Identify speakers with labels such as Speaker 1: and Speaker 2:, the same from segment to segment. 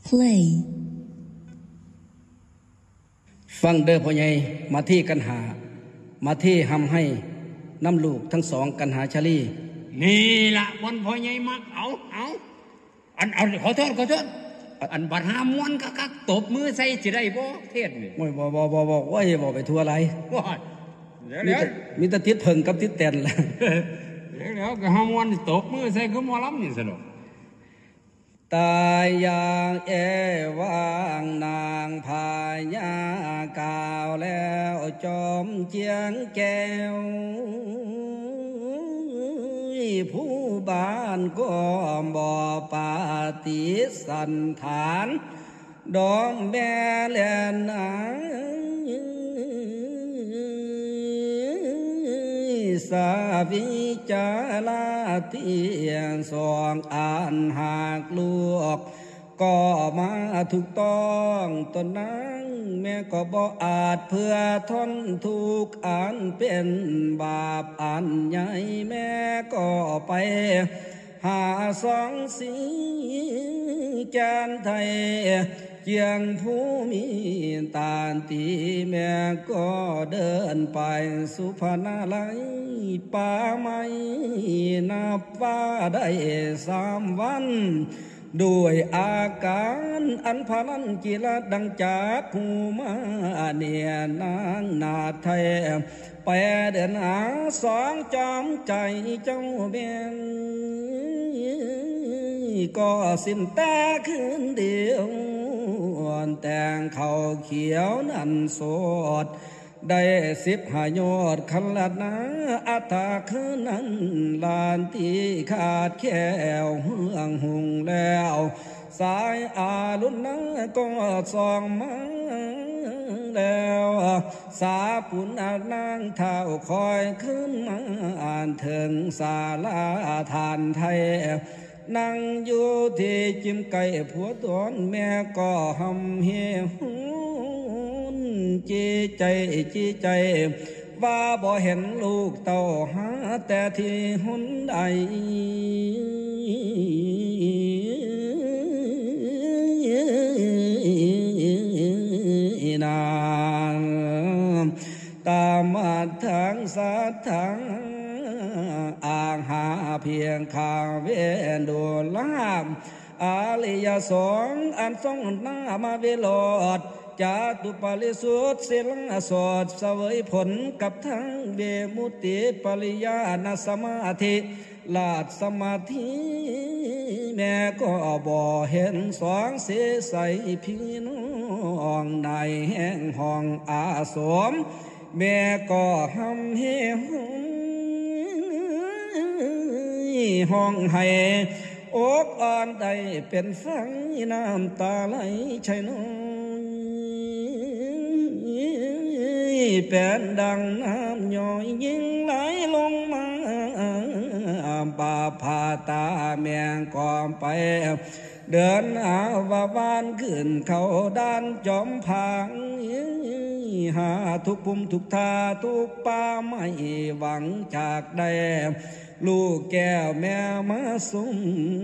Speaker 1: play
Speaker 2: ฟังเด้อพ่อใหญ่มาที่กันหามาที่หำให้น้ำลูกทั้งสองกันหาชาลี
Speaker 3: นี่ละบนพ่อใหญ่มักเอาอันขอโทษอันบัดหามวนกักตบมือใส่สิได้บ่เทศนี่
Speaker 2: โอ้ยบ่ว่าอย่าบอกไปทั่วไร
Speaker 3: เดี๋ยว
Speaker 2: มีแต่ติดเพิ่งกับติดแตนล่ะ
Speaker 3: เดี๋ยวก็หามวนตบมือใส่คือหมอลำนี่ซะดอก
Speaker 2: ตายอย่างเอวางนางพายากาวแล้วจอมเจียงแก้วผู้บ้านก็บ่ปาฏิสันฐานดองแม่แลนสาวิจาลาเตียงสองอ่านหากลูกก็มาถูกต้องตนนั้นแม่ก็บ่อาจเพื่อทนทุกข์อันเป็นบาปอันใหญ่แม่ก็ไปหาสองสีจานไทยเจียงผู้มีตาตีแม่ก็เดินไปสุพรรณไลป่าไม้นับว่าได้3 วันด้วยอาการอันพลันกิลดังจากหูมาเนียนางนาไทยไปเดินหาสองจอมใจเจ้าเบียนก็สิ้นแต่คืนเดียวแต่งเขาเขียวนันสดได้15 ยอดคันละนาอัตาคืนนั้นลานที่ขาดแควเฮืองหุงแล้วสายอาลุนนั้นก็ส่องมาแล้วสาปุณนางเท้าคอยขึ้นมาอ่านถึงศาลาทานไทยนั่งอยู่ที่จิ้มไก่ผัวตนแม่ก็หำเหี่ยวจี้ใจว่าบ่เห็นลูกเต่าหาแต่ที่หุนใดนางตามมาทางสาทางอ่างหาเพียงข้าเวนดูลามอาลิยสองอันทรงหน้ามาเวลอดจาตุปาลิสุทธิสิลสอดเสวยผลกับทั้งเบมุติปริยานสมาธิลาดสมาธิแม่ก็บ่เห็นสองเสใสพี่น้องในแห่งห้องอาสมแม่ก็หำเหี่ยวห้องให้อกอ่อนได้เป็นฟังน้ำตาไหลใช่น้อยเป็นดังน้ำย่อยยิ่งไหลลงมาบาพาตาแมงก่อมไปเดินหาว่าบ้านขึ้นเขาด้านจอมพังหาทุกภูมิทุกทาทุกป่าไม่หวังจากใดลูกแก้วแม่มาสุม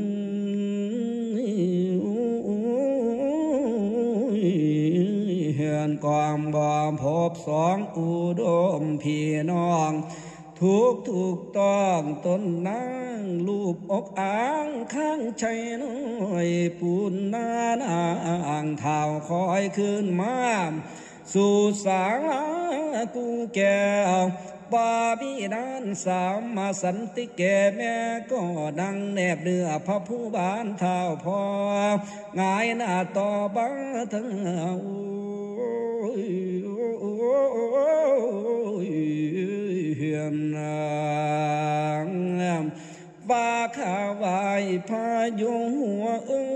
Speaker 2: เฮือนกองบ่พบสองอุดมพี่น้องถูกต้องต้นนางลูบอกอ้างข้างชัยน้อยปูนนางเท้าคอยขึ้นมาสู่สากูแก้วบาบีนานสามมาสันติแก่แม่ก็ดังแนบเนื้อพระผู้บานเท้าพองายหน้าต่อบ้าทั้งเฮือนว่าข้าวายพายุหัว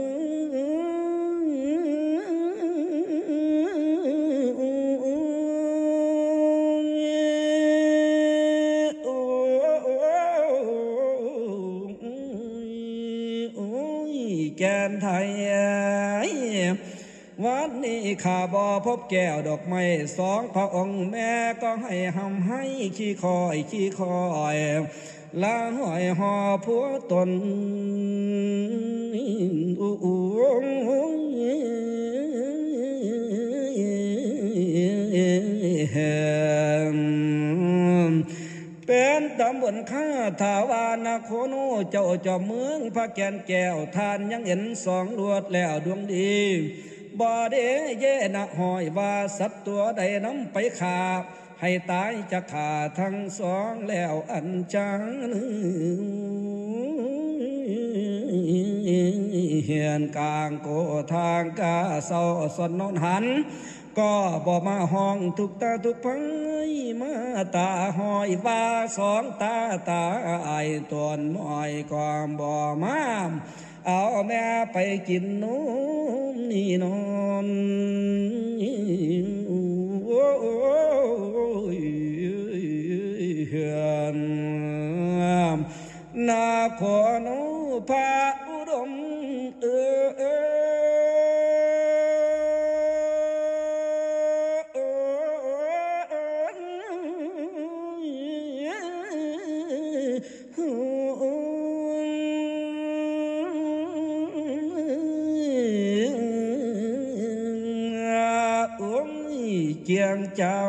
Speaker 2: แกนไทยวัดนี้ข้าบ่พบแก้วดอกไม้สองพระองค์แม่ก็ให้หำให้ขี้คอยละหอยหอผัวตนนข้าถาวานาโคโนเจ้าจอมเมืองพระแก่นแก้วทานยังเห็นสองลวดแล้วดวงดีบ่เดเยนะหอยว่าสัตว์ตัวใดน้ำไปขาให้ตายจะขาทั้งสองแล้วอันจังเหียนกลางโกทางกาเศร้าสนนอนหันก็บ่มาห้องทุกตาทุกพังมาตาหอยว่าสองตาตาไอตวนมอยความบ่มาเอาแม่ไปกินนมนี่นอนโอ้ยเฮือนนาขอนุพาอุดมเจียงเจ้า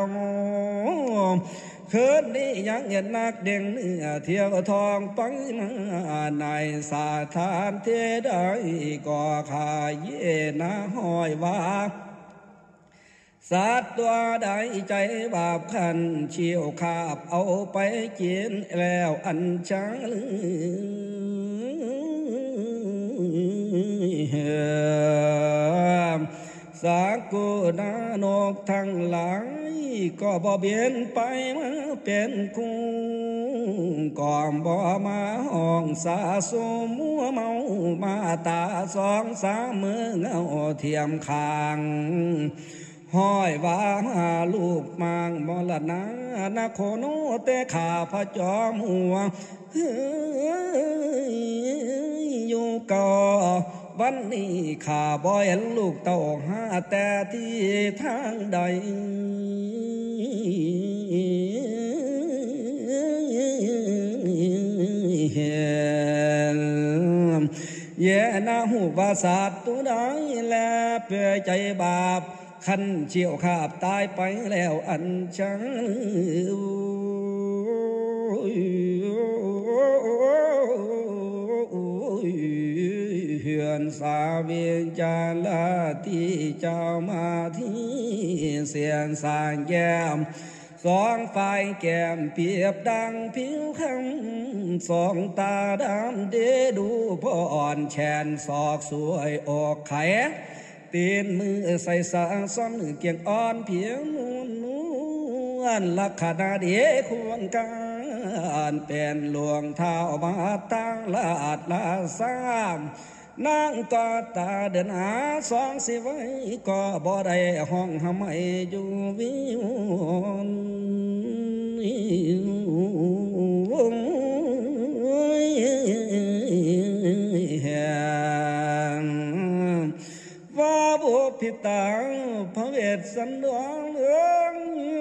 Speaker 2: คืนนี้ยังเห็นนักเด่งเนื้อเที่ยวทองไปมาในสาธานเทได้ก่อขายเยนะหอยว่าสัตว์ตัวใดใจบาปขันเชี่ยวขาบเอาไปกินแล้วอันจังสากุณานกทั้งหลายก็บ่เบียนไปมาเป็นคู่ก่อมบ่มาห้องสาสมมัวเมามาตาสองสามมือเงาเทียมคางห้อยว่าลูกมางมรณะนาโคโนเตขาพระจอมหัวอยู่ก่อวันนี้ข้าบ่เห็นลูกเต่าหาแต่ที่ทางใดเห็นแย่นาหูว่าสัตว์ตัวใดแลเพื่อใจบาปขันเชี่ยวขาบตายไปแล้วอันจังเฮือนสาเวียงจาลาที่เจ้ามาที่เสียนสางแก้มสองฝ่ายแก้มเปรียบดังผิวคำสองตาดำเดดูพ่ออ่อนแขนศอกสวยออกไข่ตีนมือใส่สางซ้อนเกียงอ่อนเพียงนวลลักขณะเดียควงการเป็นหลวงเท้ามาตั้งลาดลาสามนางก็ตาเดินหาสองสิไว้ก็บ่ได้ห้องทำไมอยู่วิวว่าบุพิตาพระเวสสันดรเลือง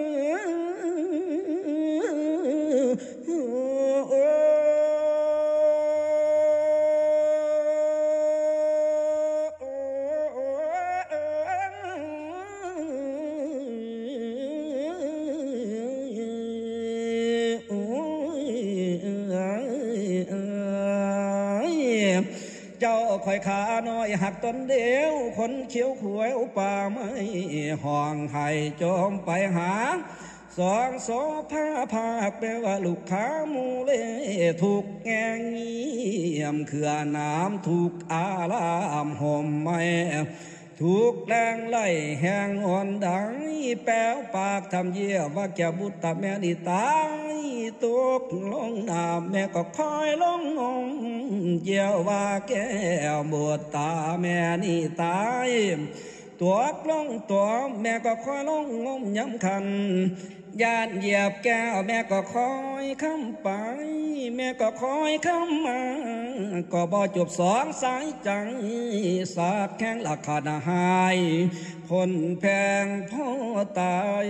Speaker 2: เจ้าคอยขาน้อยหักต้นเดียวคนเขียวขวยป่าไม้ห้องไห้จมไปหาสองโสภาภาคแปลว่าลูกค้ามูเลถูกแงงเงียมเขื่อน้ำถูกอารามห่มไม่ถูกแรงไล่แห้งอ่อนดังแป้วปากทำเยี่ยว่าแกบุตรแม่นี่ตายตกลงน้ำแม่ก็คอยลงงมเยี่ยวว่าแก้วบวตาแม่นี่ตายตัวกล้องตัวแม่ก็คอยลงงมย้ำคันยานเหยียบแก้วแม่ก็คอยค้ำไปแม่ก็คอยค้ำมาก็บ่จบสองสายจังสาดแข้งหลักขาดหายพ้นแพงพ่อตาย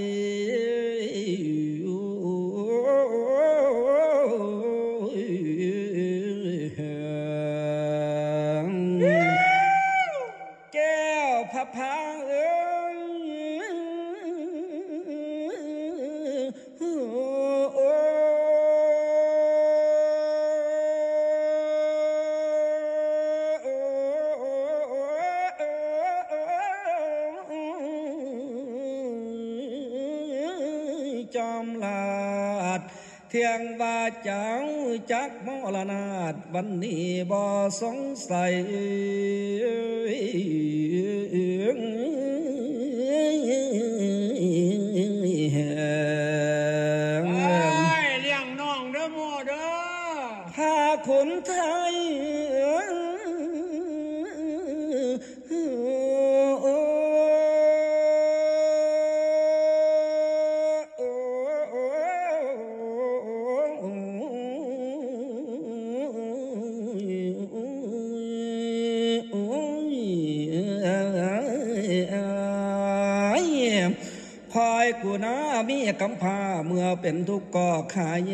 Speaker 2: แก้วพะพาเทียงว่าเจ้าจักมรณาตวันนี้บ่สงสัย
Speaker 3: เลี้ยงน้องเด้อโมเด้อ
Speaker 2: พาคนไทยคอยกูนะมีกำพาเมื่อเป็นทุกข์ก็ขายเย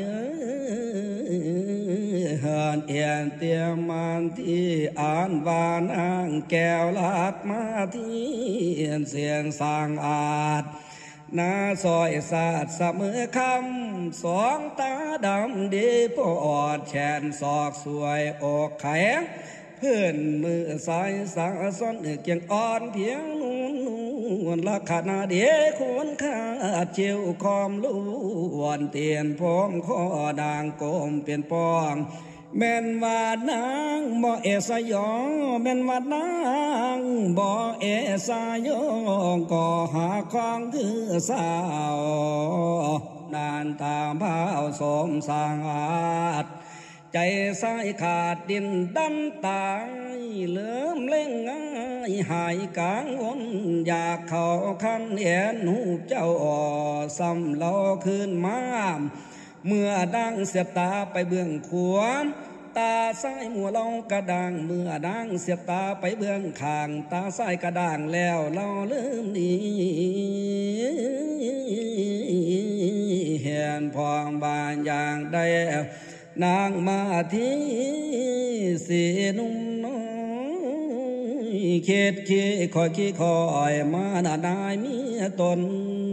Speaker 2: อะเฮินเอียนเตียมมันที่อ่านวานางแก้วลัดมาที่เสียงสร้างอาจนาซอยศาสตร์เสมอคำสองตาดำดีปอดแขนศอกสวยอกแข็งเพื่อนมือสายสาซ้อนเกียงอ่อนเพียงนูนลักขณะเดียควรขาดเจียวคอมล้วนเตียนพร้อมข้อด่างโกมเปลี่ยนปองแม่นว่านางบ่เอสยองแม่นว่านางบ่เอสยองก็หาของคือสาวนานตามพาวสมสร้างอาจใจสายขาดดินดำตายเหลื่อมเล่งง่ายหายกลางวนอยากเข้าคันเห็นหูเจ้าซ้ำเล่าคืนมาเมื่อดังเสียบตาไปเบื้องขวาตาซ้ายมัวเล่ากระด่างเมื่อดังเสียบตาไปเบื้องข้างตาซ้ายกระด่างแล้วเราลืมนี้เห็นพองบานอย่างใดนางมาที่สีนุ่มน้อยเข็ดขี้คอยขี้คอยมาหน้านายเมียตน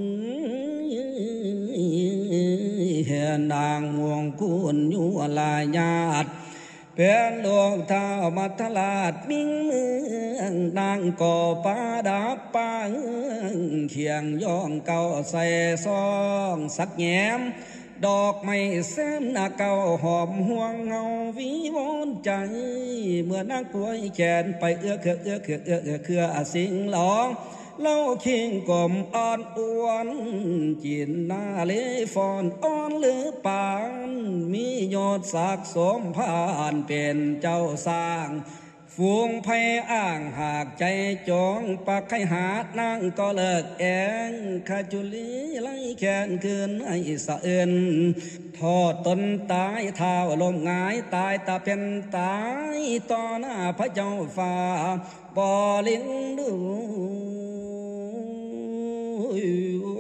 Speaker 2: เห็นนางม่วงกุนอยู่ลายญาติเป็นดวงเท้ามัทลาดมิ่งเมืองนางก่อป้าดับป้าเขียงย่องเก่าใส่ซองสักแง้มดอกไม้แซมหน้าเก่าหอมห่วงเงาวิวอนใจเมื่อนางป่วยแขนไปเอื้อเคือสิงหลองเล่าคิงกลมอ่อนอ้วนจินหน้าเลฟอนอ่อนหรือปานมียอดศักดิ์สมพานเป็นเจ้าสร้างฝูงไผ่อ้างหากใจจองปักไข่หาดนั่งก็เลิกแองขจุลีไล่แขนคืนไอ้สะเอินทอดตนตายเท้าลมงายตายตาเป็นตายต่อหน้าพระเจ้าฟ้าบ่ลิ้นดู